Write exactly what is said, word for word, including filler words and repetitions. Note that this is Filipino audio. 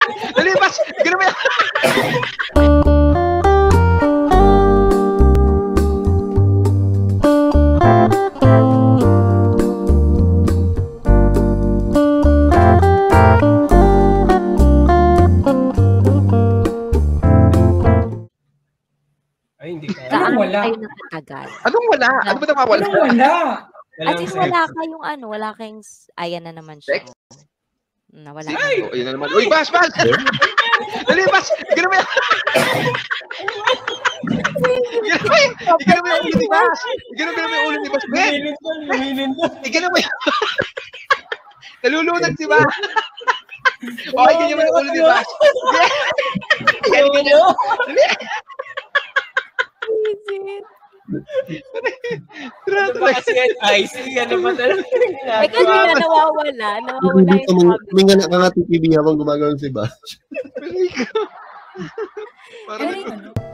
Dali, Bas! Ganun mo yan! Ay, hindi ka. Anong wala? Anong wala? Ano ba nawawala? Anong wala? As in, wala kayong ano, wala kayong, ayan na naman siya. Nawala na. Oh, yun na naman. Uy, Bas, Bas! Dali, Bas! Ganun mo yan! Ganun mo yung ulo ni Bas! Ganun mo yung ulo ni Bas, Ben! Ganun mo yan! Nalulunod si Bas! Okay, ganyan mo yung ulo ni Bas! Ganyan, ganyan! Ano ba kasi yan, I C E? Ano ba talaga? Eh kasi nga nawawala. Nawawala yung sabi. May nga nakakatikibi habang gumagawin si Bash. Parang